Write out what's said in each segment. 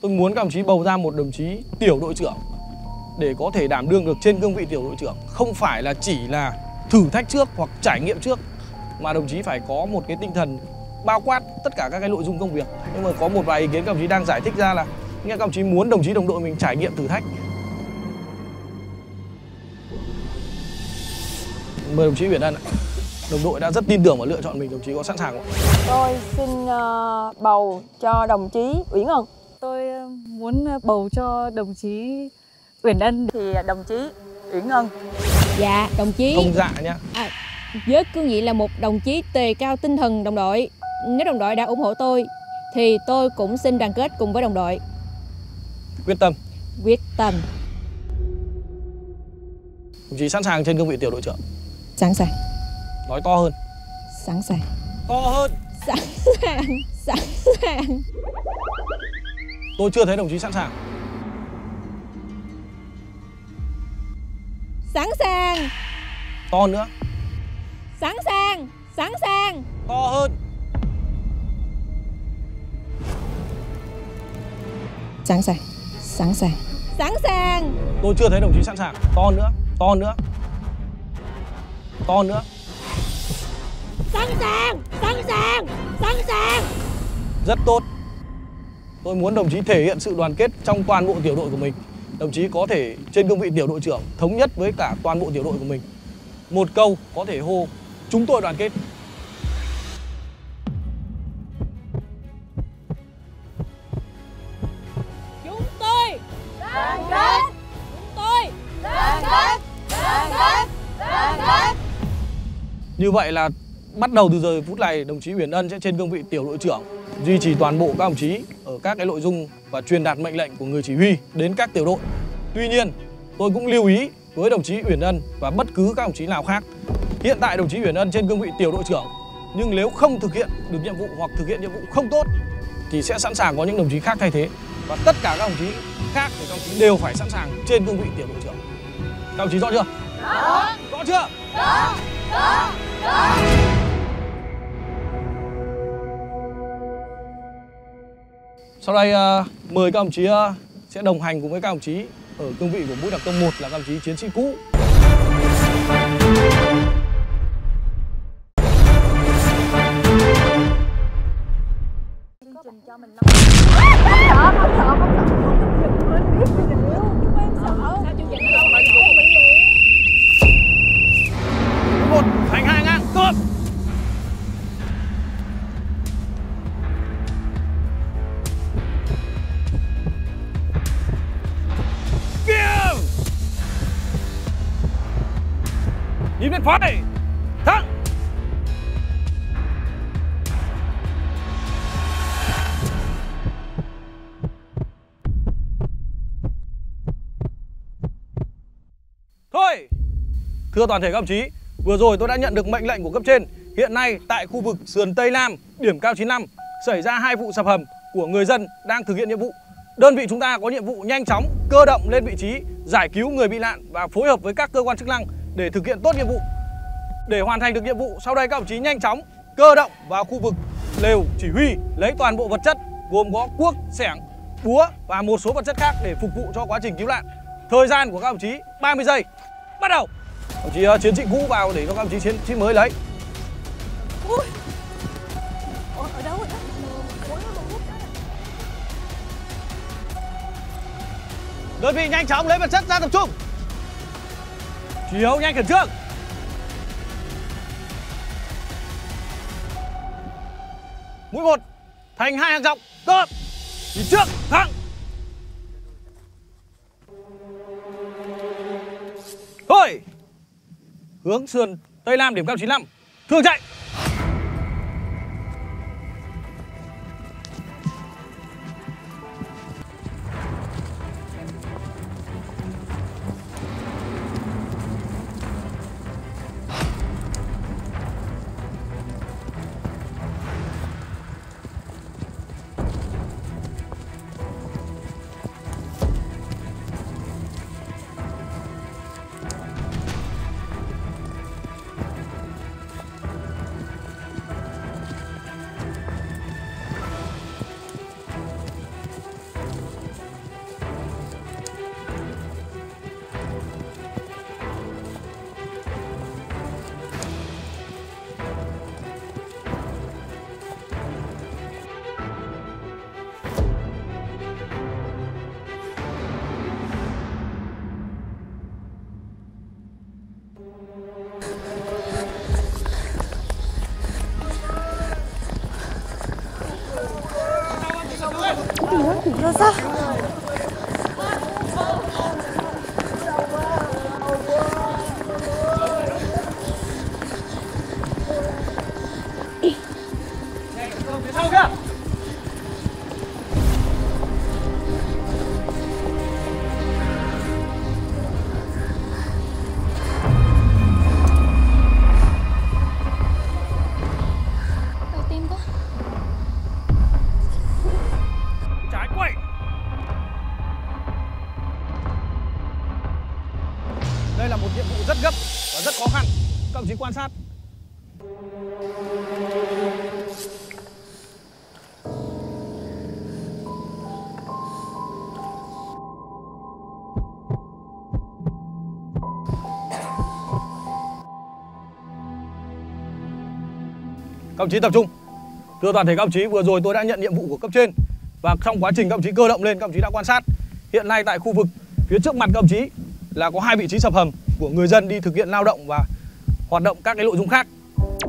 Tôi muốn các đồng chí bầu ra một đồng chí tiểu đội trưởng để có thể đảm đương được trên cương vị tiểu đội trưởng. Không phải là chỉ là thử thách trước hoặc trải nghiệm trước, mà đồng chí phải có một cái tinh thần bao quát tất cả các cái nội dung công việc. Nhưng mà có một vài ý kiến các đồng chí đang giải thích ra là nghe các đồng chí muốn đồng chí đồng đội mình trải nghiệm thử thách. Mời đồng chí Uyển Ân ạ. Đồng đội đã rất tin tưởng và lựa chọn mình, đồng chí có sẵn sàng không? Tôi xin bầu cho đồng chí Uyển Ân. Tôi muốn bầu cho đồng chí Uyển Ân. Thì đồng chí Uyển Ân. Dạ, đồng chí. Không dạ nhá. Với cương vị là một đồng chí đề cao tinh thần đồng đội, nếu đồng đội đã ủng hộ tôi thì tôi cũng xin đoàn kết cùng với đồng đội. Quyết tâm. Quyết tâm. Đồng chí sẵn sàng trên cương vị tiểu đội trưởng? Sẵn sàng. Nói to hơn. Sẵn sàng. To hơn. Sẵn sàng. Sẵn sàng. Tôi chưa thấy đồng chí sẵn sàng. Sẵn sàng. To hơn nữa. Sẵn sàng. Sẵn sàng. To hơn. Sẵn sàng. Sẵn sàng. Sẵn sàng. Tôi chưa thấy đồng chí sẵn sàng. To hơn nữa. To hơn nữa. To hơn nữa. Sẵn sàng. Sẵn sàng. Sẵn sàng. Rất tốt. Tôi muốn đồng chí thể hiện sự đoàn kết trong toàn bộ tiểu đội của mình. Đồng chí có thể trên cương vị tiểu đội trưởng thống nhất với cả toàn bộ tiểu đội của mình. Một câu có thể hô chúng tôi đoàn kết. Chúng tôi đoàn kết. Chúng tôi đoàn kết. Đoàn kết. Đoàn kết. Như vậy là bắt đầu từ giờ phút này đồng chí Uyển Ân sẽ trên cương vị tiểu đội trưởng, duy trì toàn bộ các đồng chí ở các cái nội dung và truyền đạt mệnh lệnh của người chỉ huy đến các tiểu đội. Tuy nhiên, tôi cũng lưu ý với đồng chí Uyển Ân và bất cứ các đồng chí nào khác. Hiện tại đồng chí Uyển Ân trên cương vị tiểu đội trưởng, nhưng nếu không thực hiện được nhiệm vụ hoặc thực hiện nhiệm vụ không tốt thì sẽ sẵn sàng có những đồng chí khác thay thế. Và tất cả các đồng chí khác thì các đồng chí đều phải sẵn sàng trên cương vị tiểu đội trưởng. Các đồng chí rõ chưa? Rõ. Rõ chưa? Rõ. Rõ. Rõ. Sau đây mời các đồng chí sẽ đồng hành cùng với các đồng chí ở cương vị của mũi đặc công 1 là các đồng chí chiến sĩ cũ. Một thành hai ngang tốt. Nhìn bên phải thắng. Thôi, thưa toàn thể các đồng chí, vừa rồi tôi đã nhận được mệnh lệnh của cấp trên. Hiện nay tại khu vực sườn Tây Nam, điểm cao 95 xảy ra 2 vụ sập hầm của người dân đang thực hiện nhiệm vụ. Đơn vị chúng ta có nhiệm vụ nhanh chóng cơ động lên vị trí, giải cứu người bị nạn và phối hợp với các cơ quan chức năng để thực hiện tốt nhiệm vụ. Để hoàn thành được nhiệm vụ, sau đây các đồng chí nhanh chóng cơ động vào khu vực lều chỉ huy, lấy toàn bộ vật chất gồm có cuốc, xẻng, búa và một số vật chất khác để phục vụ cho quá trình cứu nạn. Thời gian của các đồng chí 30 giây. Bắt đầu. Đồng chí chiến sĩ cũ vào để cho các đồng chí chiến sĩ mới lấy. Ui. Ở đâu rồi đó? Đơn vị nhanh chóng lấy vật chất ra tập trung. Chiếu nhanh khẩn trương. Mũi 1 thành 2 hàng dọc. Tốt. Đi trước thẳng. Thôi. Hướng sườn Tây Nam điểm cao 95. Thường chạy. Rồi sao? Phía sau kia. Đau tim quá. Trái quậy. Đây là một nhiệm vụ rất gấp và rất khó khăn. Các đồng chí quan sát. Các đồng chí tập trung. Thưa toàn thể các đồng chí, vừa rồi tôi đã nhận nhiệm vụ của cấp trên và trong quá trình các đồng chí cơ động lên, các đồng chí đã quan sát. Hiện nay tại khu vực phía trước mặt các đồng chí là có 2 vị trí sập hầm của người dân đi thực hiện lao động và hoạt động các cái nội dung khác.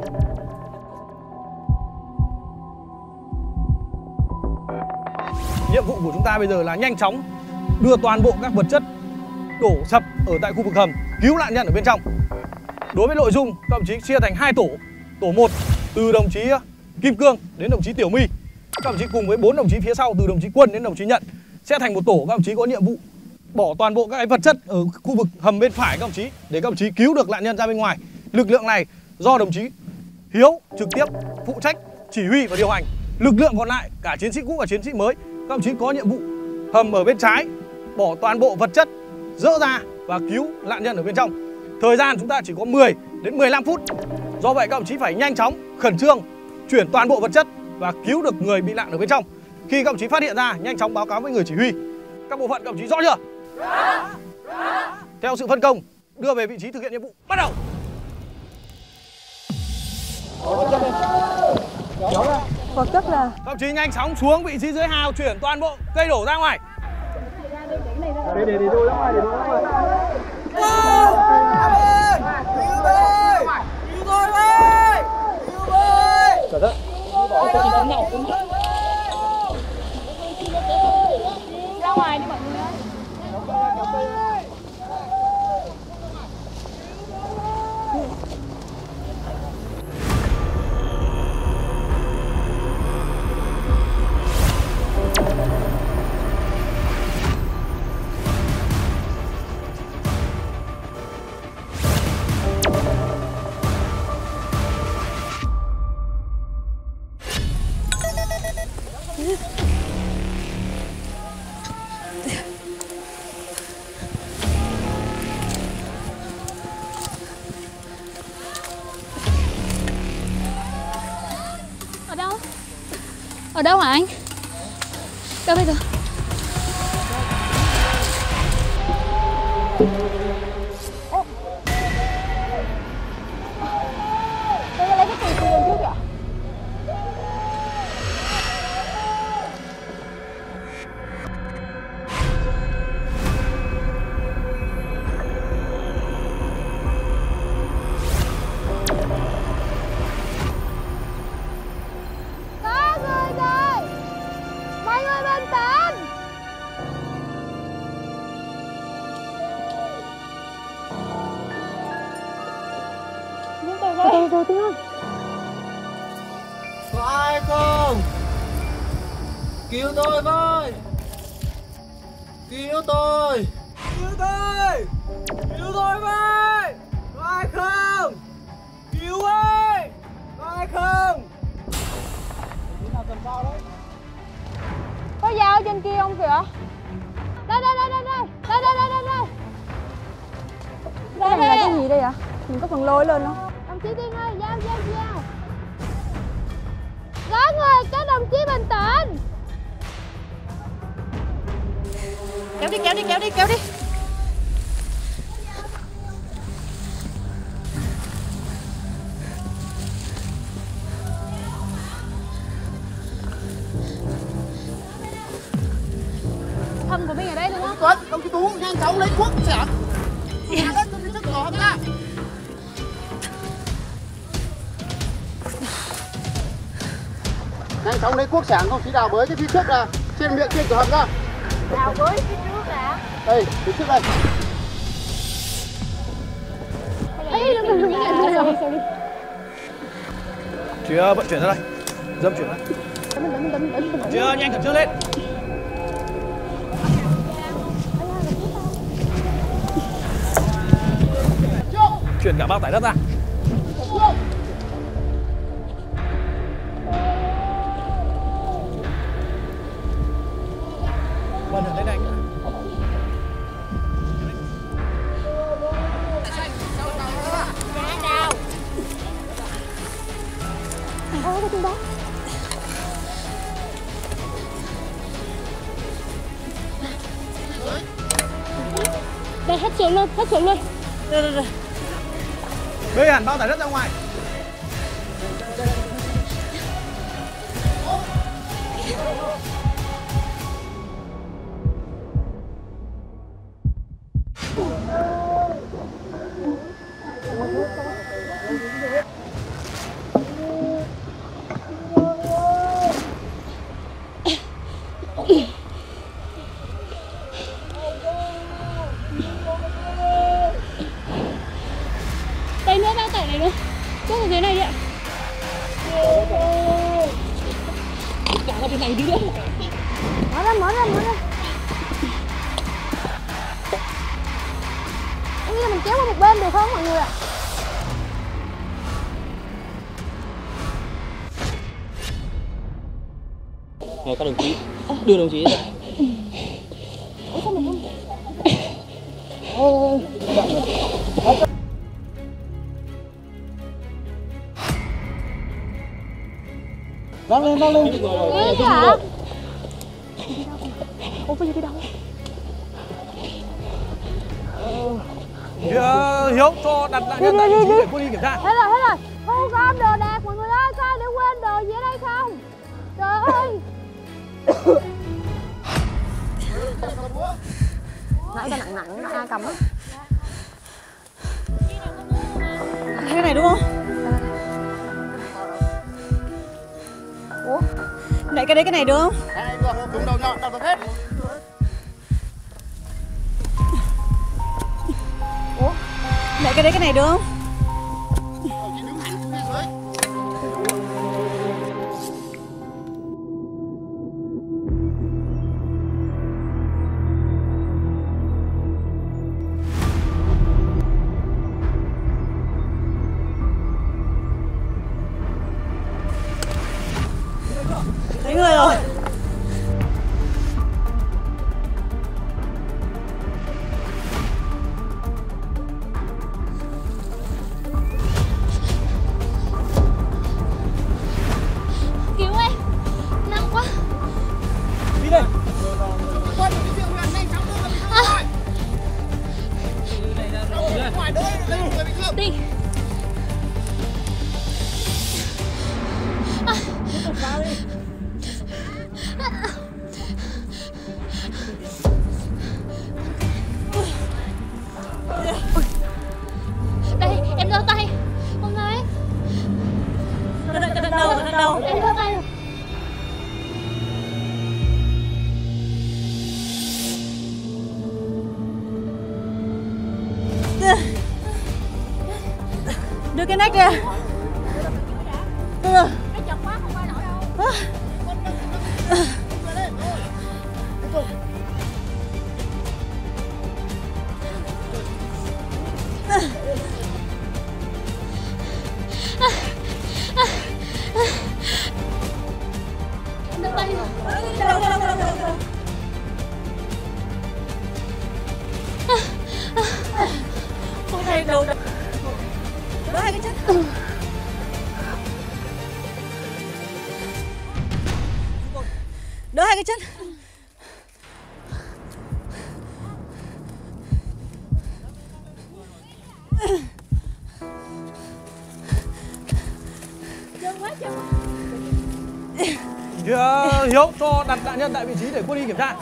Nhiệm vụ của chúng ta bây giờ là nhanh chóng đưa toàn bộ các vật chất đổ sập ở tại khu vực hầm, cứu nạn nhân ở bên trong. Đối với nội dung, các đồng chí chia thành 2 tổ. Tổ 1 từ đồng chí Kim Cương đến đồng chí Tiểu My. Các đồng chí cùng với 4 đồng chí phía sau từ đồng chí Quân đến đồng chí Nhận sẽ thành một tổ. Các đồng chí có nhiệm vụ bỏ toàn bộ các cái vật chất ở khu vực hầm bên phải các đồng chí để các đồng chí cứu được nạn nhân ra bên ngoài. Lực lượng này do đồng chí Hiếu trực tiếp phụ trách chỉ huy và điều hành. Lực lượng còn lại cả chiến sĩ cũ và chiến sĩ mới, các đồng chí có nhiệm vụ hầm ở bên trái, bỏ toàn bộ vật chất dỡ ra và cứu nạn nhân ở bên trong. Thời gian chúng ta chỉ có 10 đến 15 phút. Do vậy các đồng chí phải nhanh chóng, khẩn trương chuyển toàn bộ vật chất và cứu được người bị nạn ở bên trong. Khi các đồng chí phát hiện ra, nhanh chóng báo cáo với người chỉ huy. Các bộ phận các đồng chí rõ chưa? Theo sự phân công, đưa về vị trí thực hiện nhiệm vụ. Bắt đầu. Vật chất là Các đồng chí nhanh chóng xuống vị trí dưới hào, chuyển toàn bộ cây đổ ra ngoài. Ra ngoài đi mọi người ơi. Ở đâu? Ở đâu hả anh? Đâu bây giờ? tôi lấy cái tiền từ trước kìa. Có người rồi. Mọi người bình tĩnh. Từ từ ơi. Có ai không? Cứu tôi với! Cứu tôi! Cứu tôi! Cứu tôi với! Có ai không? Cứu ơi! Có ai không? Có dao ở trên kia không kìa? Đây đây đây đây đây. Đây đây đây đây đây. Cái này là cái gì đây ạ? Mình có cần lôi lên không? Đồng chí Tiên ơi, dao dao dao. Có người, các đồng chí bình tĩnh. Kéo đi, kéo đi, kéo đi, kéo đi. Hầm của mình ở đây đúng không? Tuấn, đồng chí Tú, nhanh chóng lấy thuốc sẻng. Nhà đất tôi đi trước cửa ra. Nhanh chóng lấy cuốc sẻng, không chí đào bới cái phía trước ra. trên miệng trên cửa hầm ra. Đào với phía trước đã. Đây, phía trước đây. Ê, đừng. Chưa, vận chuyển ra đây. Dâm chuyển ra. Chưa, nhanh khẩn trương lên. Chuyển cả bao tải đất ra. Vân lên anh. Đào. Thôi cái chân đó. Đây hết sườn luôn, hết sườn luôn. Rồi. Bê hẳn bao tải đất ra ngoài. Đây nữa, bao tải này nữa. Bước ở dưới này đi ạ. Cả ra bên này đi nữa. Mở ra. Em nghĩ là mình kéo qua một bên được không mọi người ạ? Này các đồng chí, đưa đồng chí ra. Ủa sao mình không? Văng lên. Ghê vậy hả? Ủa bây giờ đi đâu? Hiếu cho đặt nạn nhân tại vị trí để quân y kiểm tra. Hết rồi. Thu gom đồ đạc mọi người ơi, sao để quên đồ gì ở đây không? Trời ơi. Nãy cái nặng ai cầm á? Cái này đúng không? Ủa? Lại cái đấy cái này đúng không? Đây, cùng đầu nhọn đặt vào hết. Ủa? Lại cái đấy cái này đúng không? Chị đứng hẳn bên dưới. Thấy người rồi. Cứu em. Nặng quá. Đi đây. Quân cái việc làm nhanh chóng đưa ra bên ngoài. Ngoài đây người bị thương. Đi. Đây, em giơ tay. Không thấy. Đâu? Em giơ tay. Đưa cái nách kìa. Cái chật quá không qua nổi đâu. Đưa tay. Không thấy đâu. Đỡ hai cái chân. Đỡ hai cái chân. Hiếu cho đặt nạn nhân tại vị trí để quân y kiểm tra.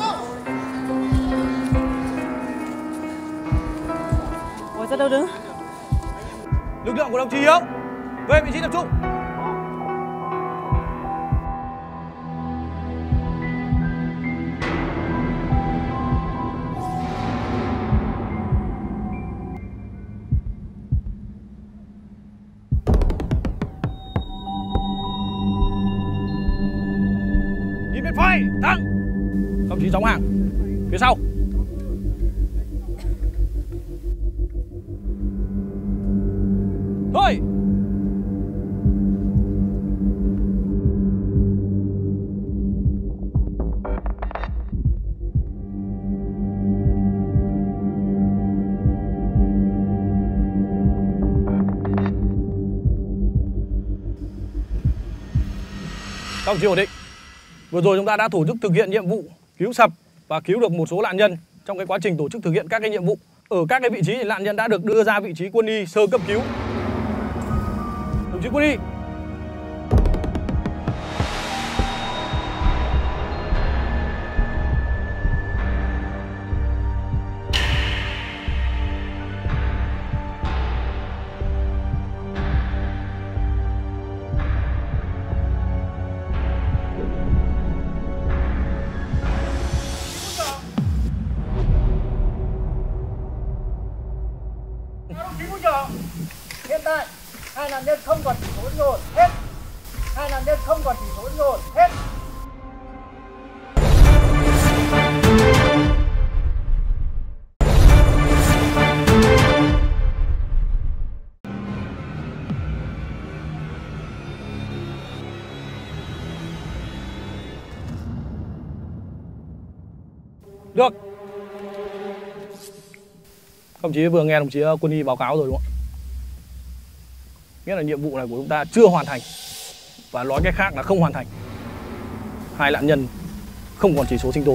Ủa sao đâu đứng? Lực lượng của đồng chí Hiếu về vị trí tập trung. Nhìn bên phải, thẳng. Đồng chí đóng hàng. Phía sau. Thôi. Các đồng chí ổn định. Vừa rồi chúng ta đã tổ chức thực hiện nhiệm vụ cứu sập và cứu được một số nạn nhân trong cái quá trình tổ chức thực hiện các cái nhiệm vụ. Ở các cái vị trí thì nạn nhân đã được đưa ra vị trí quân y sơ cấp cứu. Đồng chí quân y. Đồng chí Cục trưởng, hiện tại hai nạn nhân không còn chỉ số sinh tồn hết. Hai nạn nhân không còn chỉ số sinh tồn hết. Được. Các đồng chí vừa nghe đồng chí quân y báo cáo rồi đúng không ạ? Nghĩa là nhiệm vụ này của chúng ta chưa hoàn thành. Và nói cách khác là không hoàn thành. Hai nạn nhân không còn chỉ số sinh tồn.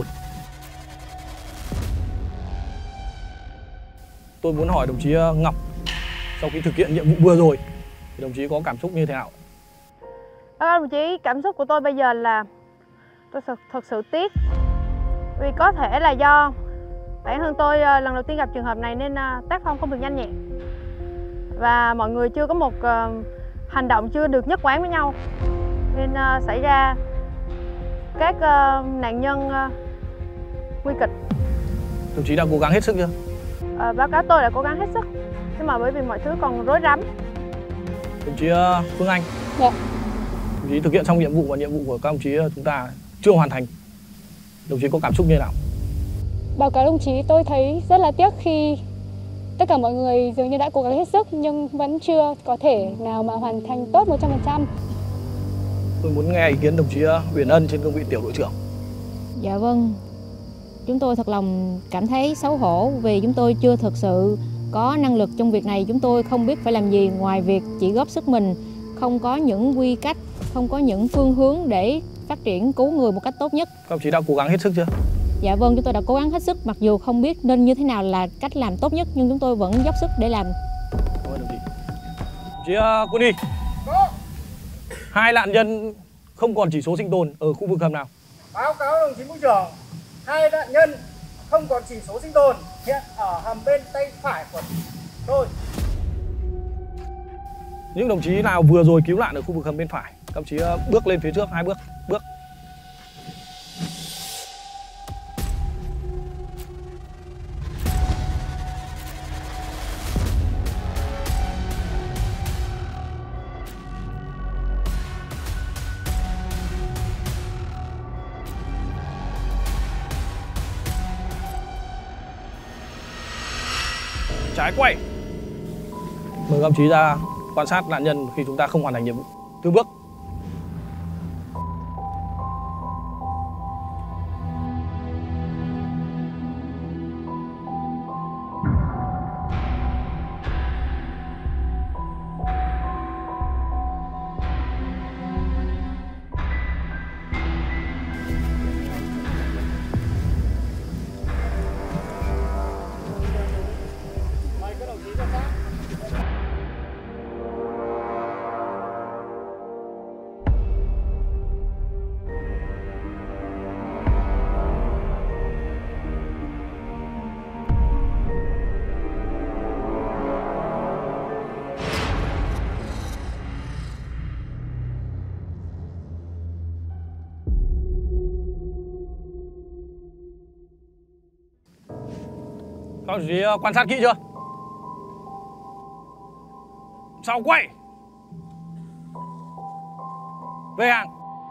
Tôi muốn hỏi đồng chí Ngọc, sau khi thực hiện nhiệm vụ vừa rồi thì đồng chí có cảm xúc như thế nào? Đồng chí, cảm xúc của tôi bây giờ là tôi thật sự tiếc. Vì có thể là do bản thân tôi lần đầu tiên gặp trường hợp này nên tác phong không được nhanh nhẹn. Và mọi người chưa có một hành động chưa được nhất quán với nhau. Nên xảy ra các nạn nhân nguy kịch. Đồng chí đã cố gắng hết sức chưa? Báo cáo tôi đã cố gắng hết sức. Nhưng mà bởi vì mọi thứ còn rối rắm. Đồng chí Phương Anh. Dạ. Đồng chí thực hiện xong nhiệm vụ và nhiệm vụ của các đồng chí chúng ta chưa hoàn thành. Đồng chí có cảm xúc như thế nào? Báo cáo đồng chí, tôi thấy rất là tiếc khi tất cả mọi người dường như đã cố gắng hết sức nhưng vẫn chưa có thể nào mà hoàn thành tốt 100%. Tôi muốn nghe ý kiến đồng chí Huyền Ân trên cương vị tiểu đội trưởng. Dạ vâng. Chúng tôi thật lòng cảm thấy xấu hổ vì chúng tôi chưa thực sự có năng lực trong việc này. Chúng tôi không biết phải làm gì ngoài việc chỉ góp sức mình, không có những quy cách, không có những phương hướng để phát triển cứu người một cách tốt nhất. Các đồng chí đã cố gắng hết sức chưa? Dạ vâng, chúng tôi đã cố gắng hết sức, mặc dù không biết nên như thế nào là cách làm tốt nhất nhưng chúng tôi vẫn dốc sức để làm. Cảm ơn đồng chí. Đồng chí quân y. Hai nạn nhân không còn chỉ số sinh tồn ở khu vực hầm nào? Báo cáo đồng chí Cục trưởng, hai nạn nhân không còn chỉ số sinh tồn hiện ở hầm bên tay phải của tôi. Những đồng chí nào vừa rồi cứu nạn ở khu vực hầm bên phải, các đồng chí bước lên phía trước 2 bước. Bước. Trái quay. Mời các đồng chí ra quan sát nạn nhân khi chúng ta không hoàn thành nhiệm vụ. Từ bước. Các đồng chí quan sát kỹ chưa? Sau quay. Về hàng.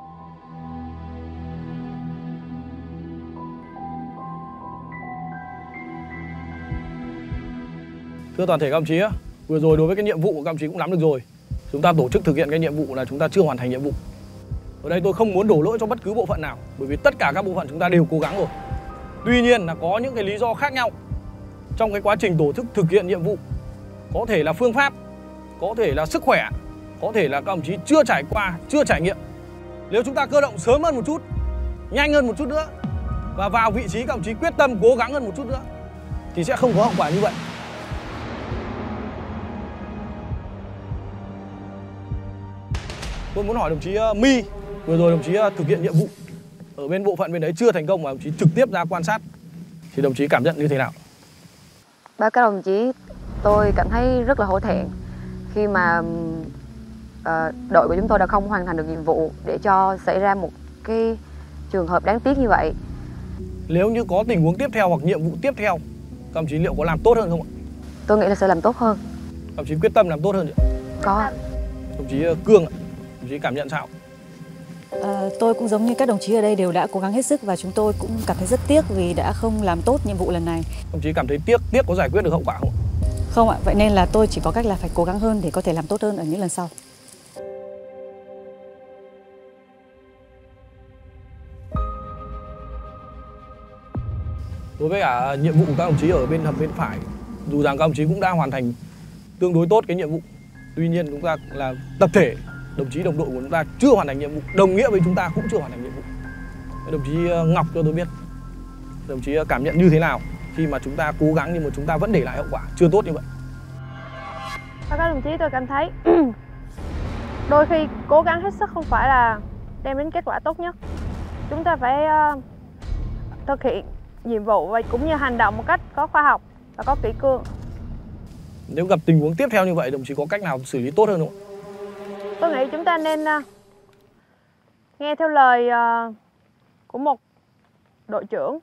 Thưa toàn thể các đồng chí, vừa rồi đối với cái nhiệm vụ của các đồng chí cũng nắm được rồi. Chúng ta tổ chức thực hiện cái nhiệm vụ là chúng ta chưa hoàn thành nhiệm vụ. Ở đây tôi không muốn đổ lỗi cho bất cứ bộ phận nào, bởi vì tất cả các bộ phận chúng ta đều cố gắng rồi. Tuy nhiên là có những cái lý do khác nhau trong cái quá trình tổ chức thực hiện nhiệm vụ. Có thể là phương pháp, có thể là sức khỏe, có thể là các đồng chí chưa trải qua, chưa trải nghiệm. Nếu chúng ta cơ động sớm hơn một chút, nhanh hơn một chút nữa và vào vị trí các đồng chí quyết tâm cố gắng hơn một chút nữa thì sẽ không có hậu quả như vậy. Tôi muốn hỏi đồng chí My, vừa rồi đồng chí thực hiện nhiệm vụ ở bên bộ phận bên đấy chưa thành công mà đồng chí trực tiếp ra quan sát thì đồng chí cảm nhận như thế nào? Báo cáo đồng chí, tôi cảm thấy rất là hổ thẹn khi mà đội của chúng tôi đã không hoàn thành được nhiệm vụ để cho xảy ra một cái trường hợp đáng tiếc như vậy. Nếu như có tình huống tiếp theo hoặc nhiệm vụ tiếp theo, các đồng chí liệu có làm tốt hơn không ạ? Tôi nghĩ là sẽ làm tốt hơn. Các đồng chí quyết tâm làm tốt hơn chưa? Có. Đồng chí Cương ạ, đồng chí cảm nhận sao? Tôi cũng giống như các đồng chí ở đây đều đã cố gắng hết sức và chúng tôi cũng cảm thấy rất tiếc vì đã không làm tốt nhiệm vụ lần này. Đồng chí cảm thấy tiếc có giải quyết được hậu quả không? Không ạ, vậy nên là tôi chỉ có cách là phải cố gắng hơn để có thể làm tốt hơn ở những lần sau. Đối với cả nhiệm vụ của các đồng chí ở bên hầm bên phải, dù rằng các đồng chí cũng đã hoàn thành tương đối tốt cái nhiệm vụ, tuy nhiên chúng ta là tập thể, đồng chí đồng đội của chúng ta chưa hoàn thành nhiệm vụ, đồng nghĩa với chúng ta cũng chưa hoàn thành nhiệm vụ. Đồng chí Ngọc cho tôi biết, đồng chí cảm nhận như thế nào khi mà chúng ta cố gắng nhưng mà chúng ta vẫn để lại hậu quả chưa tốt như vậy? Các đồng chí, tôi cảm thấy đôi khi cố gắng hết sức không phải là đem đến kết quả tốt nhất. Chúng ta phải thực hiện nhiệm vụ và cũng như hành động một cách có khoa học và có kỷ cương. Nếu gặp tình huống tiếp theo như vậy, đồng chí có cách nào xử lý tốt hơn không? Tôi nghĩ chúng ta nên nghe theo lời của một đội trưởng.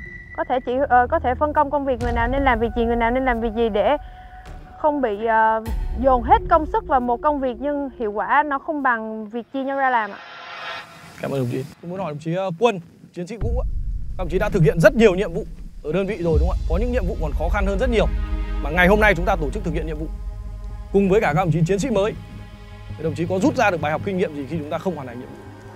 Có thể phân công công việc, người nào nên làm việc gì, người nào nên làm việc gì để không bị dồn hết công sức vào một công việc nhưng hiệu quả nó không bằng việc chia nhau ra làm ạ. Cảm ơn đồng chí. Tôi muốn hỏi đồng chí Quân, chiến sĩ cũ, các đồng chí đã thực hiện rất nhiều nhiệm vụ ở đơn vị rồi đúng không ạ? Có những nhiệm vụ còn khó khăn hơn rất nhiều mà ngày hôm nay chúng ta tổ chức thực hiện nhiệm vụ cùng với cả các đồng chí chiến sĩ mới. Đồng chí có rút ra được bài học kinh nghiệm gì khi chúng ta không hoàn thành nhiệm vụ?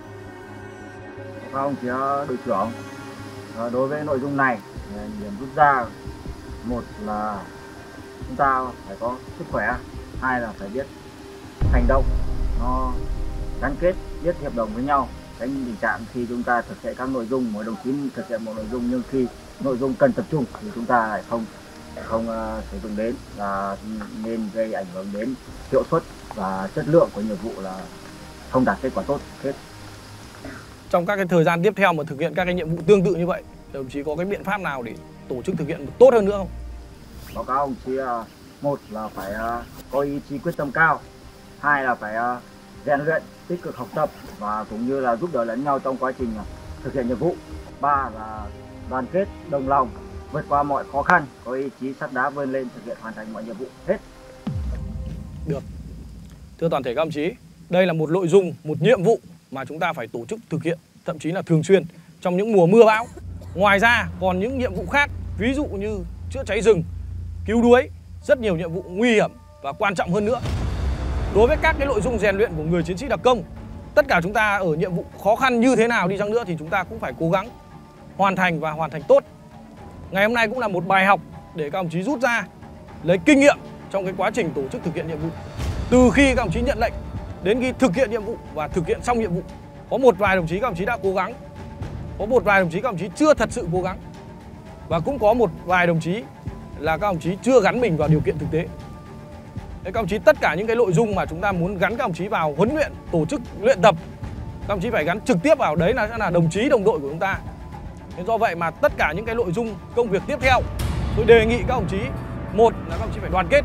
Các đồng chí đội trưởng, đối với nội dung này, điểm rút ra một là chúng ta phải có sức khỏe, hai là phải biết hành động nó gắn kết, biết hiệp đồng với nhau, tránh tình trạng khi chúng ta thực hiện các nội dung, mỗi đồng chí thực hiện một nội dung nhưng khi nội dung cần tập trung thì chúng ta lại không sử dụng đến, là nên gây ảnh hưởng đến hiệu suất và chất lượng của nhiệm vụ, là không đạt kết quả tốt hết. Trong các cái thời gian tiếp theo mà thực hiện các cái nhiệm vụ tương tự như vậy, đồng chí có cái biện pháp nào để tổ chức thực hiện tốt hơn nữa không? Báo cáo đồng chí, một là phải có ý chí quyết tâm cao, hai là phải rèn luyện, tích cực học tập và cũng như là giúp đỡ lẫn nhau trong quá trình thực hiện nhiệm vụ, ba là đoàn kết đồng lòng, vượt qua mọi khó khăn, có ý chí sắt đá vươn lên thực hiện hoàn thành mọi nhiệm vụ hết. Được. Thưa toàn thể các đồng chí, đây là một nội dung, một nhiệm vụ mà chúng ta phải tổ chức thực hiện, thậm chí là thường xuyên trong những mùa mưa bão. Ngoài ra còn những nhiệm vụ khác, ví dụ như chữa cháy rừng, cứu đuối, rất nhiều nhiệm vụ nguy hiểm và quan trọng hơn nữa. Đối với các cái nội dung rèn luyện của người chiến sĩ đặc công, tất cả chúng ta ở nhiệm vụ khó khăn như thế nào đi chăng nữa thì chúng ta cũng phải cố gắng hoàn thành và hoàn thành tốt. Ngày hôm nay cũng là một bài học để các đồng chí rút ra, lấy kinh nghiệm trong cái quá trình tổ chức thực hiện nhiệm vụ. Từ khi các đồng chí nhận lệnh đến khi thực hiện nhiệm vụ và thực hiện xong nhiệm vụ, có một vài đồng chí các đồng chí đã cố gắng, có một vài đồng chí các đồng chí chưa thật sự cố gắng, và cũng có một vài đồng chí là các đồng chí chưa gắn mình vào điều kiện thực tế. Đấy, các đồng chí tất cả những cái nội dung mà chúng ta muốn gắn các đồng chí vào huấn luyện, tổ chức luyện tập, các đồng chí phải gắn trực tiếp vào đấy là sẽ là đồng chí đồng đội của chúng ta. Nên do vậy mà tất cả những cái nội dung công việc tiếp theo, tôi đề nghị các đồng chí, một là các đồng chí phải đoàn kết,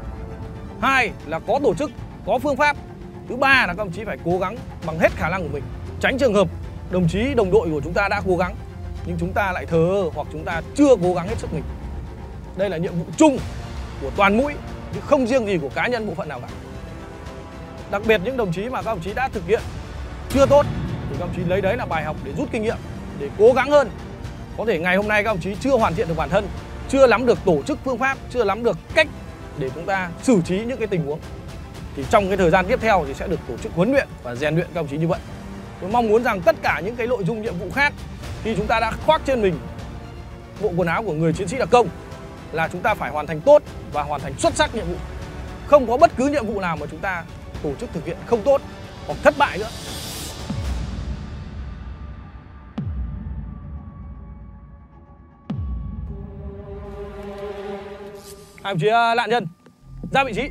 hai là có tổ chức, có phương pháp, thứ ba là các đồng chí phải cố gắng bằng hết khả năng của mình, tránh trường hợp đồng chí đồng đội của chúng ta đã cố gắng nhưng chúng ta lại thờ ơ hoặc chúng ta chưa cố gắng hết sức mình. Đây là nhiệm vụ chung của toàn mũi, chứ không riêng gì của cá nhân bộ phận nào cả. Đặc biệt những đồng chí mà các đồng chí đã thực hiện chưa tốt thì các đồng chí lấy đấy là bài học để rút kinh nghiệm, để cố gắng hơn. Có thể ngày hôm nay các đồng chí chưa hoàn thiện được bản thân, chưa nắm được tổ chức phương pháp, chưa nắm được cách để chúng ta xử trí những cái tình huống, thì trong cái thời gian tiếp theo thì sẽ được tổ chức huấn luyện và rèn luyện các đồng chí như vậy. Tôi mong muốn rằng tất cả những cái nội dung nhiệm vụ khác, khi chúng ta đã khoác trên mình bộ quần áo của người chiến sĩ đặc công, là chúng ta phải hoàn thành tốt và hoàn thành xuất sắc nhiệm vụ. Không có bất cứ nhiệm vụ nào mà chúng ta tổ chức thực hiện không tốt hoặc thất bại nữa. Hai đồng chí lạn nhân ra vị trí.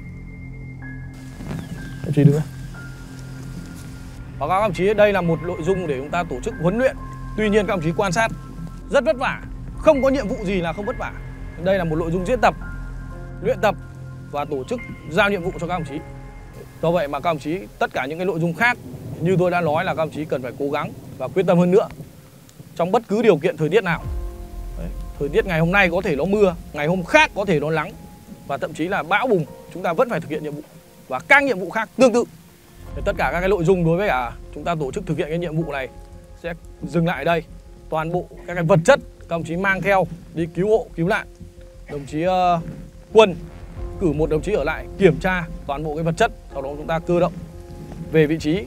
Đồng chí đứng đây. Báo cáo các đồng chí, đây là một nội dung để chúng ta tổ chức huấn luyện. Tuy nhiên các đồng chí quan sát rất vất vả, không có nhiệm vụ gì là không vất vả. Đây là một nội dung diễn tập, luyện tập và tổ chức giao nhiệm vụ cho các đồng chí. Do vậy mà các đồng chí tất cả những cái nội dung khác như tôi đã nói là các đồng chí cần phải cố gắng và quyết tâm hơn nữa trong bất cứ điều kiện thời tiết nào. Đấy, thời tiết ngày hôm nay có thể nó mưa, ngày hôm khác có thể nó nắng và thậm chí là bão bùng, chúng ta vẫn phải thực hiện nhiệm vụ và các nhiệm vụ khác tương tự. Thì tất cả các cái nội dung đối với cả chúng ta tổ chức thực hiện cái nhiệm vụ này sẽ dừng lại ở đây. Toàn bộ các cái vật chất các đồng chí mang theo đi cứu hộ, cứu nạn. Đồng chí Quân cử một đồng chí ở lại kiểm tra toàn bộ cái vật chất, sau đó chúng ta cơ động về vị trí.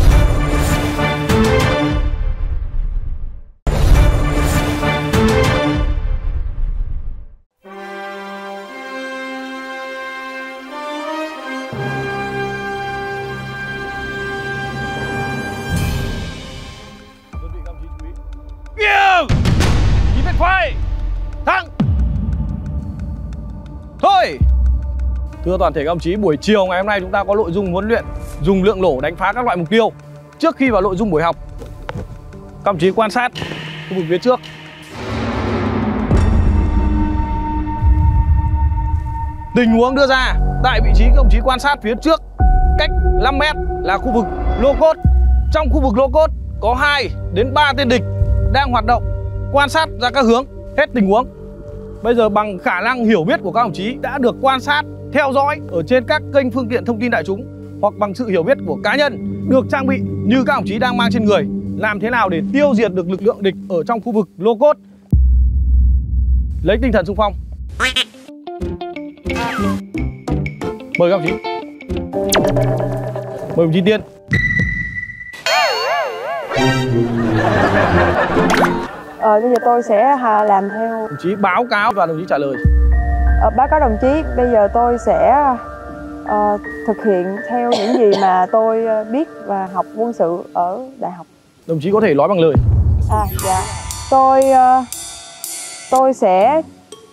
Thôi. Thưa toàn thể các đồng chí, buổi chiều ngày hôm nay chúng ta có nội dung huấn luyện dùng lượng nổ đánh phá các loại mục tiêu. Trước khi vào nội dung buổi học, các đồng chí quan sát khu vực phía trước. Tình huống đưa ra tại vị trí các đồng chí quan sát phía trước cách 5 m là khu vực lô cốt. Trong khu vực lô cốt có 2 đến 3 tên địch đang hoạt động. Quan sát ra các hướng. Hết tình huống. Bây giờ bằng khả năng hiểu biết của các đồng chí đã được quan sát, theo dõi ở trên các kênh phương tiện thông tin đại chúng hoặc bằng sự hiểu biết của cá nhân được trang bị như các đồng chí đang mang trên người, làm thế nào để tiêu diệt được lực lượng địch ở trong khu vực lô cốt. Lấy tinh thần xung phong. Mời các đồng chí. Mời đồng chí Tiên. Bây giờ tôi sẽ làm theo. Đồng chí báo cáo và đồng chí trả lời. Báo cáo đồng chí, bây giờ tôi sẽ thực hiện theo những gì mà tôi biết và học quân sự ở đại học. Đồng chí có thể nói bằng lời. Dạ. Tôi sẽ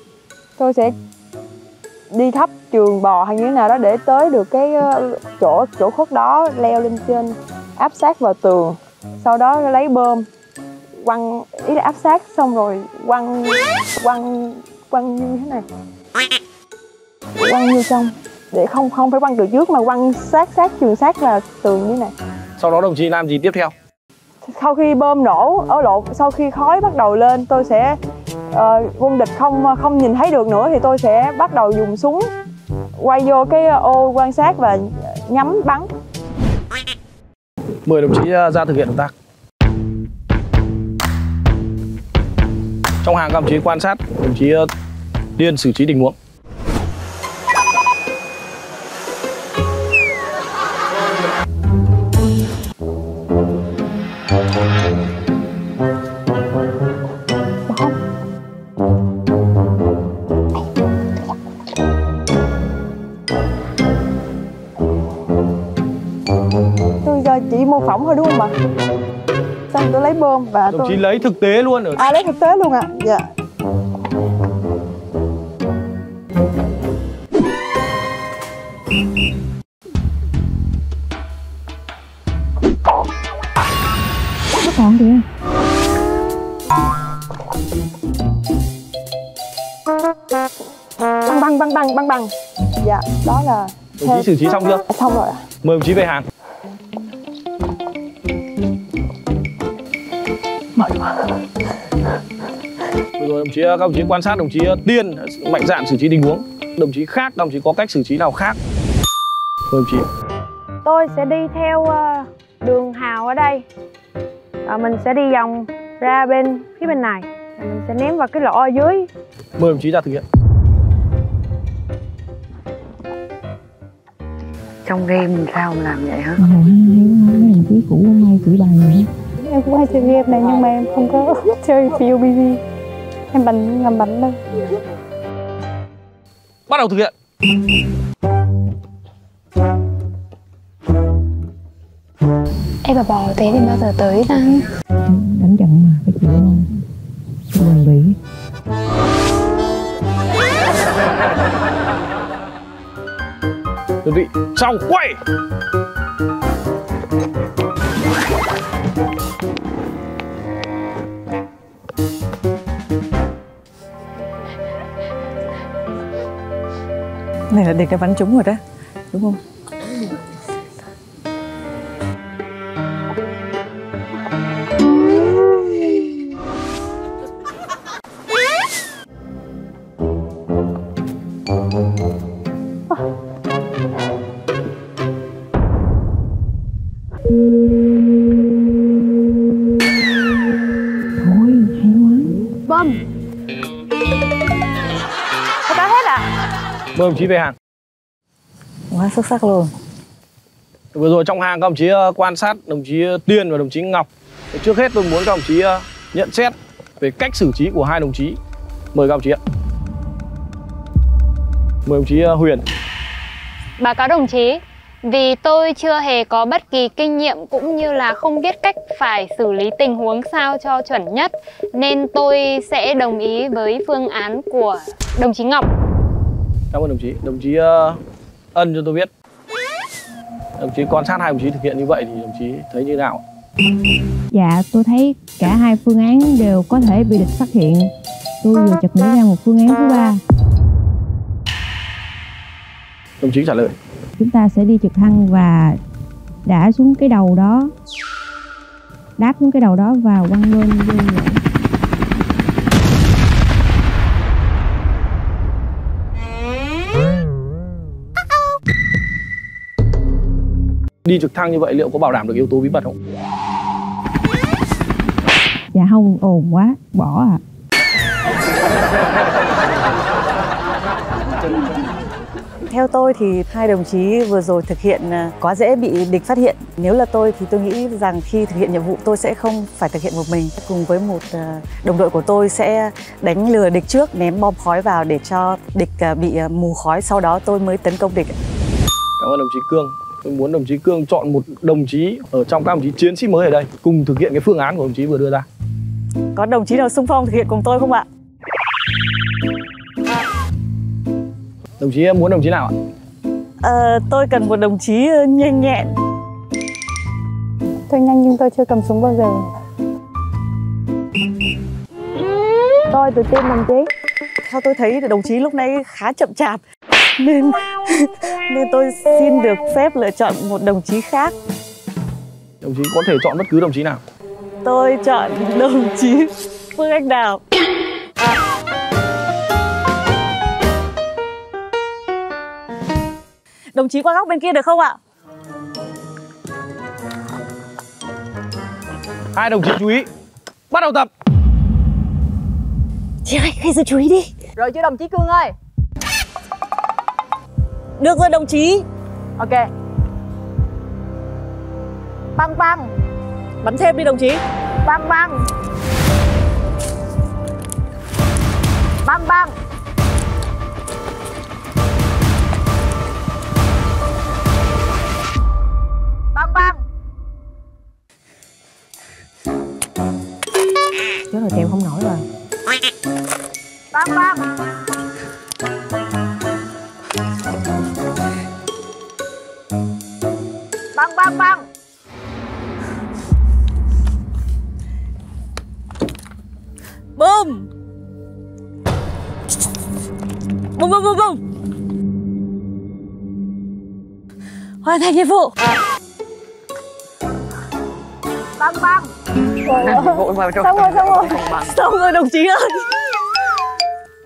đi thấp trường bò hay như thế nào đó để tới được cái chỗ khuất đó, leo lên trên, áp sát vào tường, sau đó lấy bơm quăng, ý là áp sát xong rồi quăng như thế này, quăng như trong để không phải quăng từ trước mà quăng sát trường sát là tường như thế này. Sau đó đồng chí làm gì tiếp theo? Sau khi bơm nổ sau khi khói bắt đầu lên, tôi sẽ quân địch không nhìn thấy được nữa thì tôi sẽ bắt đầu dùng súng quay vô cái ô quan sát và nhắm bắn. Mời đồng chí ra thực hiện động tác. Trong hàng các đồng chí quan sát, đồng chí Điên xử trí tình huống. Tôi chỉ mô phỏng thôi đúng không ạ? Xong tôi lấy bơm và đồng chí lấy thực tế luôn ở. lấy thực tế luôn ạ. Dạ. Nó còn kìa. Băng. Dạ, đó là. Đồng chí xử trí xong chưa? Xong rồi ạ. Mời đồng chí về hàng. Mệt quá. Rồi các đồng chí quan sát đồng chí Tiên mạnh dạn xử trí tình huống. Đồng chí khác, đồng chí có cách xử trí nào khác? Đồng chí. Tôi sẽ đi theo đường hào ở đây. Mình sẽ đi vòng ra bên phía bên này. Mình sẽ ném vào cái lỗ ở dưới. Mời đồng chí ra thực hiện. Trong game sao mà làm vậy hả? Mấy đồng chí cũ hôm nay chửi bài nữa. Em cũng hay chơi game này nhưng mà em không có chơi PUBG. Em ngầm bắn lên. Bắt đầu thực hiện. Em và bò té thì bao giờ tới ta? Đánh trận mà phải chịu không? Đừng bị. Đơn vị xong quay. Này là địch đã bắn trúng rồi đó, đúng không? Thôi, hay quá. Bom. Có tát hết à? Mời đồng chí về hàng. Quá xuất sắc luôn. Vừa rồi trong hàng các đồng chí quan sát đồng chí Tiên và đồng chí Ngọc. Trước hết tôi muốn các đồng chí nhận xét về cách xử trí của hai đồng chí. Mời các đồng chí ạ. Mời đồng chí Huyền. Báo cáo đồng chí, vì tôi chưa hề có bất kỳ kinh nghiệm cũng như là không biết cách phải xử lý tình huống sao cho chuẩn nhất, nên tôi sẽ đồng ý với phương án của đồng chí Ngọc. Cảm ơn đồng chí. Đồng chí Ân cho tôi biết. Đồng chí quan sát hai đồng chí thực hiện như vậy thì đồng chí thấy như nào? Dạ, tôi thấy cả hai phương án đều có thể bị địch phát hiện. Tôi vừa chợt nghĩ ra một phương án thứ ba. Đồng chí trả lời. Chúng ta sẽ đi trực thăng và đá xuống cái đầu đó. Đáp xuống cái đầu đó và quăng lên như vậy. Đi trực thăng như vậy liệu có bảo đảm được yếu tố bí mật không? Dạ không, ồn quá, bỏ à. Theo tôi thì hai đồng chí vừa rồi thực hiện quá dễ bị địch phát hiện. Nếu là tôi thì tôi nghĩ rằng khi thực hiện nhiệm vụ tôi sẽ không phải thực hiện một mình. Cùng với một đồng đội của tôi sẽ đánh lừa địch trước, ném bom khói vào để cho địch bị mù khói, sau đó tôi mới tấn công địch. Cảm ơn đồng chí Cương. Tôi muốn đồng chí Cương chọn một đồng chí ở trong các đồng chí chiến sĩ mới ở đây cùng thực hiện cái phương án của đồng chí vừa đưa ra. Có đồng chí nào xung phong thực hiện cùng tôi không ạ? Đồng chí muốn đồng chí nào ạ? Tôi cần một đồng chí nhanh nhẹn. Tôi nhanh nhưng tôi chưa cầm súng bao giờ. Tôi tự tin đồng chí. Theo tôi thấy đồng chí lúc nãy khá chậm chạp nên tôi xin được phép lựa chọn một đồng chí khác. Đồng chí có thể chọn bất cứ đồng chí nào. Tôi chọn đồng chí Phương Anh Đào. Đồng chí qua góc bên kia được không ạ? Hai đồng chí chú ý. Bắt đầu tập. Chị ơi, hãy sự chú ý đi. Rồi chưa đồng chí Cương ơi? Được rồi đồng chí. Ok. Băng băng. Bắn thêm đi đồng chí. Băng băng. Băng băng. Băng băng. Chết rồi, kèo không nổi rồi. Băng băng. Băng băng băng. Bum. Bum bum bum bum. Hoàn thành nhiệm vụ. Băng băng. Vội vào trong. Xong rồi đồng chí ơi.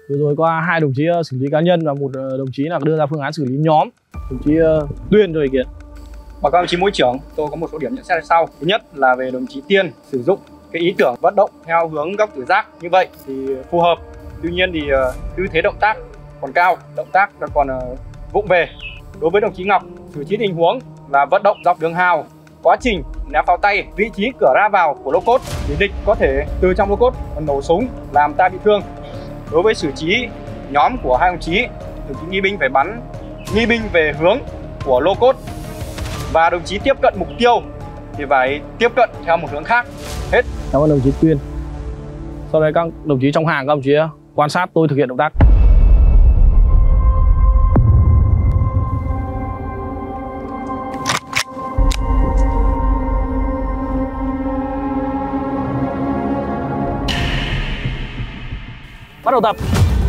Vừa rồi qua 2 đồng chí xử lý cá nhân và một đồng chí là đưa ra phương án xử lý nhóm. Đồng chí Tuyên cho ý kiến. Báo cáo đồng chí Môi trường, tôi có một số điểm nhận xét sau. Thứ nhất là về đồng chí Tiên sử dụng cái ý tưởng vận động theo hướng góc tự giác như vậy thì phù hợp. Tuy nhiên thì tư thế động tác còn cao, động tác còn vụng về. Đối với đồng chí Ngọc, xử trí tình huống là vận động dọc đường hào, quá trình ném pháo tay, vị trí cửa ra vào của lô cốt để địch có thể từ trong lô cốt nổ súng làm ta bị thương. Đối với xử trí nhóm của 2 đồng chí nghi binh phải bắn nghi binh về hướng của lô cốt và đồng chí tiếp cận mục tiêu thì phải tiếp cận theo một hướng khác. Hết. Cảm ơn đồng chí Tuyên. Sau đây các đồng chí trong hàng, các đồng chí quan sát tôi thực hiện động tác. Bắt đầu tập.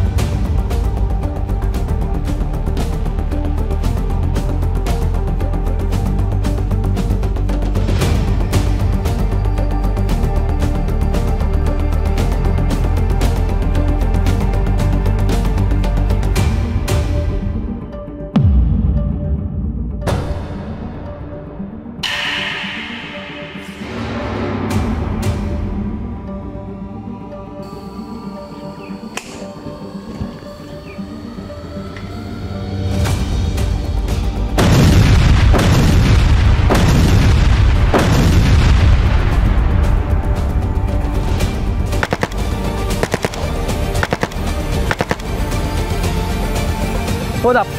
Thôi đập.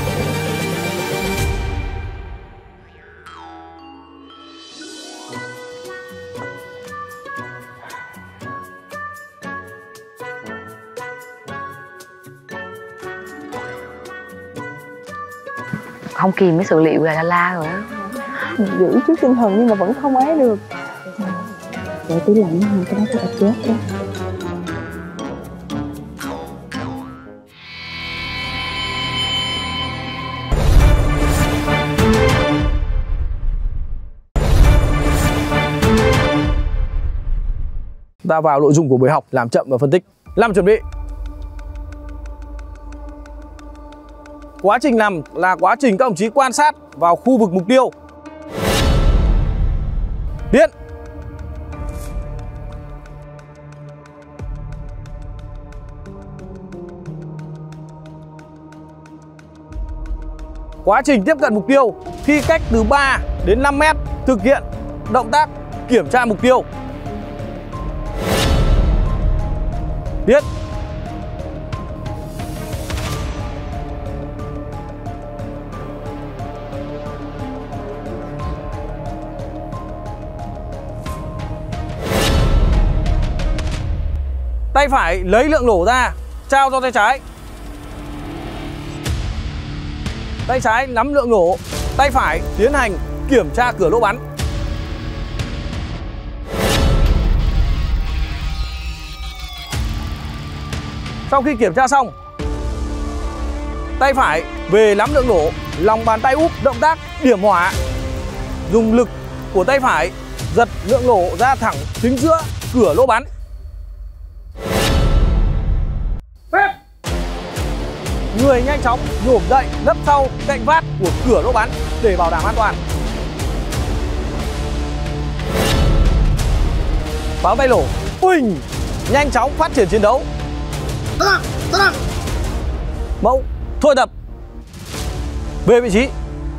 Không kìm cái sự liệu là la rồi á. Giữ chút tinh thần nhưng mà vẫn không ấy được. Để tí lạnh cái đó phải chết đó. Ta vào nội dung của buổi học, làm chậm và phân tích. Làm chuẩn bị. Quá trình làm là quá trình các đồng chí quan sát vào khu vực mục tiêu. Tiến. Quá trình tiếp cận mục tiêu khi cách từ 3 đến 5 mét, thực hiện động tác kiểm tra mục tiêu. Tiến. Tay phải lấy lượng nổ ra, trao cho tay trái. Tay trái nắm lượng nổ, tay phải tiến hành kiểm tra cửa lỗ bắn. Sau khi kiểm tra xong, tay phải về nắm lượng nổ, lòng bàn tay úp động tác điểm hỏa. Dùng lực của tay phải giật lượng nổ ra thẳng chính giữa cửa lỗ bắn. Phép. Người nhanh chóng nhổm dậy nấp sau cạnh vát của cửa lỗ bắn để bảo đảm an toàn. Pháo tay nổ, uỳnh, nhanh chóng phát triển chiến đấu. Mẫu thôi tập. Về vị trí.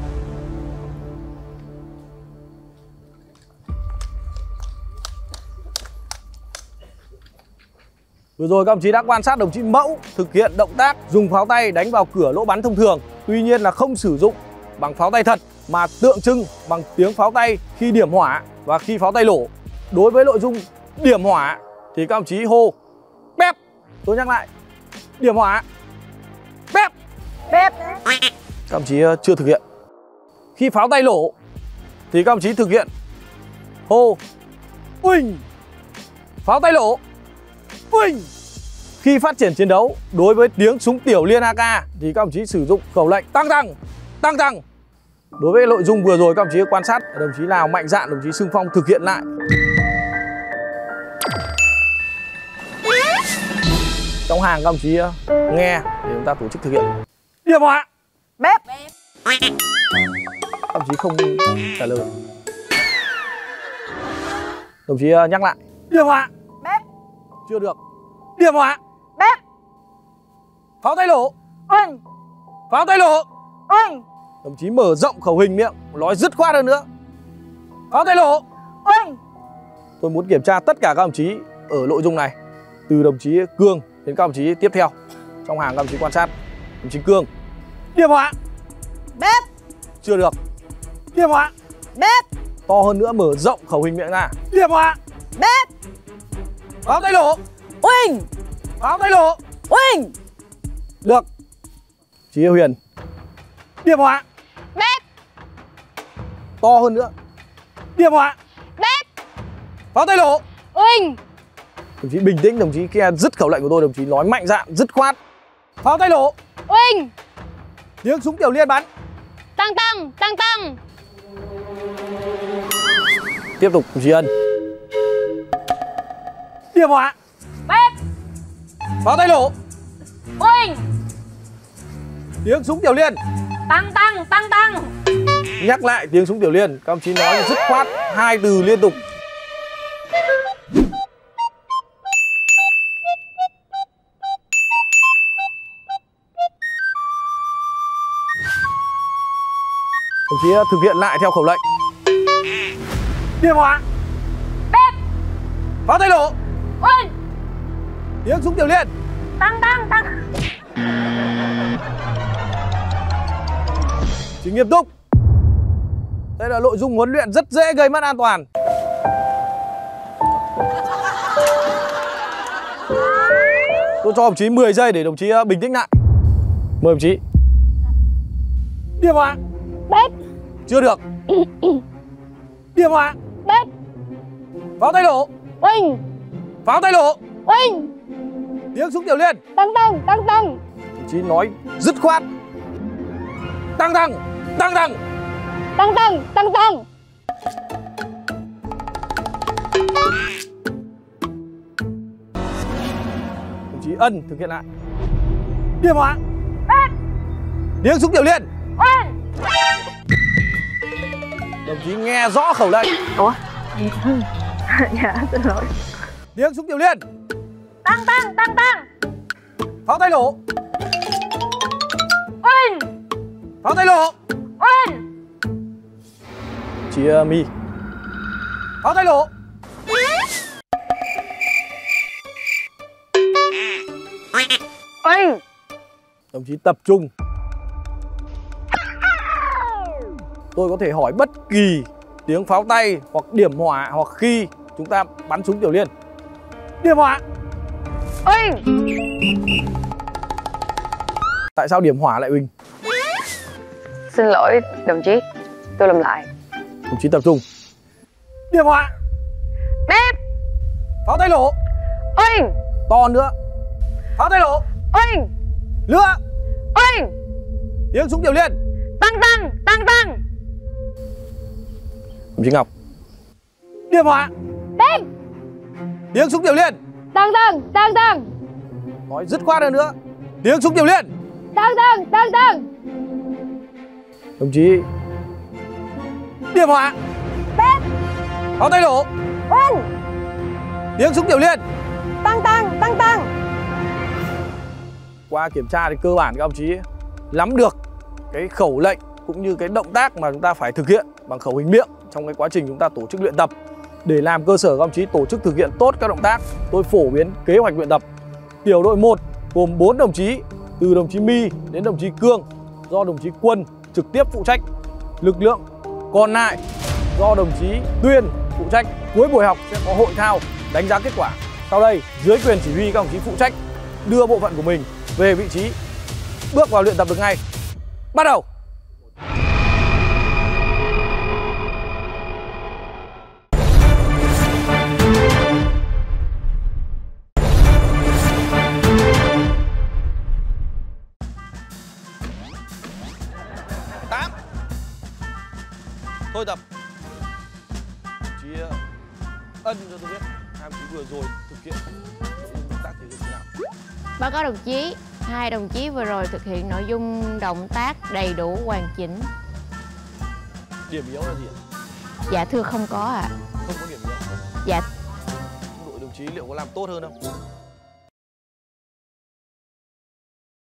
Vừa rồi các đồng chí đã quan sát đồng chí Mẫu thực hiện động tác dùng pháo tay đánh vào cửa lỗ bắn thông thường. Tuy nhiên là không sử dụng bằng pháo tay thật mà tượng trưng bằng tiếng pháo tay khi điểm hỏa và khi pháo tay nổ. Đối với nội dung điểm hỏa thì các đồng chí hô bép. Tôi nhắc lại, điểm hỏa bép. Bép. Các đồng chí chưa thực hiện. Khi pháo tay nổ thì các đồng chí thực hiện hô uỳnh. Pháo tay nổ uỳnh. Khi phát triển chiến đấu, đối với tiếng súng tiểu liên AK thì các đồng chí sử dụng khẩu lệnh tăng tăng, tăng tăng. Đối với nội dung vừa rồi các đồng chí quan sát, đồng chí nào mạnh dạn đồng chí xung phong thực hiện lại. Trong trong hàng các đồng chí nghe để chúng ta tổ chức thực hiện. Điểm họa. Bếp. Các đồng chí không trả lời. Đồng chí nhắc lại. Điểm họa. Bếp. Chưa được. Điểm họa. Bếp. Pháo tay nổ. Oanh. Pháo tay nổ. Oanh. Đồng chí mở rộng khẩu hình miệng, nói dứt khoát hơn nữa. Pháo tay nổ. Oanh. Tôi muốn kiểm tra tất cả các đồng chí ở nội dung này, từ đồng chí Cương đến các đồng chí tiếp theo trong hàng các đồng chí quan sát. Đồng chí Cương. Điểm họa. Bếp. Chưa được. Điểm họa. Bếp. To hơn nữa, mở rộng khẩu hình miệng ra. Điểm họa. Bếp. Pháo tay nổ. Oanh. Pháo tay nổ. Oanh. Được. Chí Huyền. Điểm họa. Bếp. To hơn nữa. Điểm họa. Bếp. Pháo tay nổ. Oanh. Đồng chí bình tĩnh, đồng chí nghe dứt khẩu lệnh của tôi, đồng chí nói mạnh dạn, dứt khoát. Pháo tay nổ. Oanh. Tiếng súng tiểu liên bắn. Tăng tăng, tăng tăng. Tiếp tục đồng chí Ân. Điểm họa. Bếp. Pháo tay nổ. Oanh. Tiếng súng tiểu liên. Tăng tăng, tăng tăng. Nhắc lại tiếng súng tiểu liên, các đồng chí nói dứt khoát 2 từ liên tục. Đồng chí thực hiện lại theo khẩu lệnh. Điểm họa. Bếp. Pháo tay nổ. Oanh. Tiếng súng tiểu liên. Tăng tăng, tăng. Chỉ nghiêm túc. Đây là nội dung huấn luyện rất dễ gây mất an toàn. Tôi cho đồng chí 10 giây để đồng chí bình tĩnh lại. Mời đồng chí. Điểm họa. Bếp. Chưa được. Điểm họa. Bếp. Pháo tay nổ. Oanh. Pháo tay nổ. Oanh. Tiếng súng tiểu liên. Tăng tăng, tăng tăng. Đồng chí nói dứt khoát. Tăng tăng, tăng tăng. Tăng tăng, tăng tăng. Đồng chí Ân thực hiện lại. Điểm họa. Bếp. Tiếng súng tiểu liên. Oanh. Đồng chí nghe rõ khẩu lệnh. Ủa? Dạ, xin lỗi. Tiếng súng tiểu liên. Tăng tăng, tăng tăng. Pháo tay nổ. Oanh. Pháo tay nổ. Oanh. Chị My. Pháo tay nổ. Oanh. Đồng chí tập trung. Tôi có thể hỏi bất kỳ tiếng pháo tay hoặc điểm hỏa hoặc khi chúng ta bắn súng tiểu liên. Điểm hỏa. Oanh. Tại sao điểm hỏa lại huỳnh? Xin lỗi đồng chí, tôi làm lại. Đồng chí tập trung. Điểm hỏa. Bếp. Pháo tay nổ. Oanh. To nữa. Pháo tay nổ. Oanh. Lửa. Oanh. Tiếng súng tiểu liên. Tăng tăng, tăng tăng. Đồng chí Ngọc. Điểm hỏa. Bếp. Tiếng súng tiểu liên. Tăng tăng, tăng tăng. Nói dứt khoát hơn nữa. Tiếng súng tiểu liên. Tăng tăng, tăng tăng. Đồng chí. Điểm hỏa. Bếp. Pháo tay nổ. Oanh. Tiếng súng tiểu liên. Tăng tăng, tăng tăng. Qua kiểm tra thì cơ bản các đồng chí nắm được cái khẩu lệnh cũng như cái động tác mà chúng ta phải thực hiện bằng khẩu hình miệng trong cái quá trình chúng ta tổ chức luyện tập. Để làm cơ sở các đồng chí tổ chức thực hiện tốt các động tác, tôi phổ biến kế hoạch luyện tập. Tiểu đội 1 gồm 4 đồng chí, từ đồng chí My đến đồng chí Cương do đồng chí Quân trực tiếp phụ trách. Lực lượng còn lại do đồng chí Tuyên phụ trách. Cuối buổi học sẽ có hội thao đánh giá kết quả. Sau đây, dưới quyền chỉ huy các đồng chí phụ trách đưa bộ phận của mình về vị trí, bước vào luyện tập được ngay. Bắt đầu. Thôi tập. Chị Ân cho tôi biết hai đồng chí vừa rồi thực hiện động tác thể dục thế nào. Báo cáo đồng chí, hai đồng chí vừa rồi thực hiện nội dung động tác đầy đủ hoàn chỉnh. Điểm yếu là gì ạ? Dạ thưa không có ạ. Không có điểm yếu. Dạ. Đội đồng chí liệu có làm tốt hơn không?